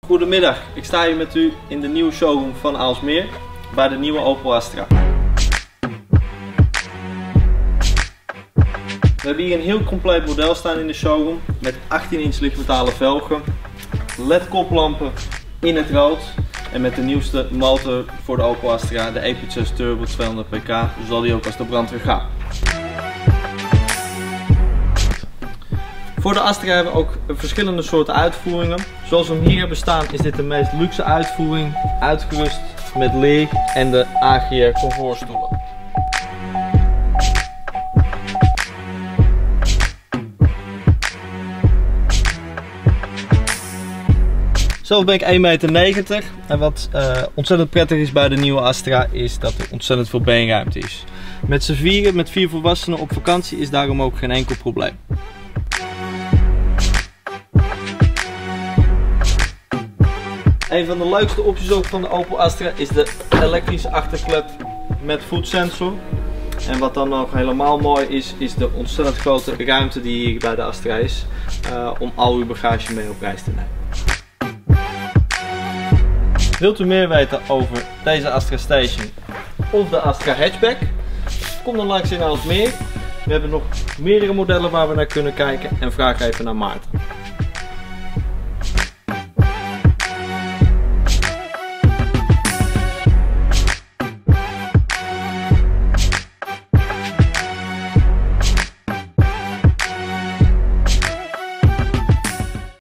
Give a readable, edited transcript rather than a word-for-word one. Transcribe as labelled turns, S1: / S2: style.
S1: Goedemiddag, ik sta hier met u in de nieuwe showroom van Aalsmeer bij de nieuwe Opel Astra. We hebben hier een heel compleet model staan in de showroom met 18 inch lichtmetalen velgen, LED koplampen in het rood en met de nieuwste motor voor de Opel Astra, de E-6 Turbo 200 pk, zal die ook als de brandweer gaan. Voor de Astra hebben we ook verschillende soorten uitvoeringen. Zoals we hem hier hebben staan is dit de meest luxe uitvoering, uitgerust met leer en de AGR comfortstoelen. Zelf ben ik 1,90 meter en wat ontzettend prettig is bij de nieuwe Astra is dat er ontzettend veel beenruimte is. Met z'n vieren, met 4 volwassenen op vakantie is daarom ook geen enkel probleem. Een van de leukste opties ook van de Opel Astra is de elektrische achterklep met voet sensor. En wat dan nog helemaal mooi is, is de ontzettend grote ruimte die hier bij de Astra is om al uw bagage mee op reis te nemen. Wilt u meer weten over deze Astra Station of de Astra Hatchback? Kom dan langs in Aalsmeer. We hebben nog meerdere modellen waar we naar kunnen kijken en vraag even naar Maarten.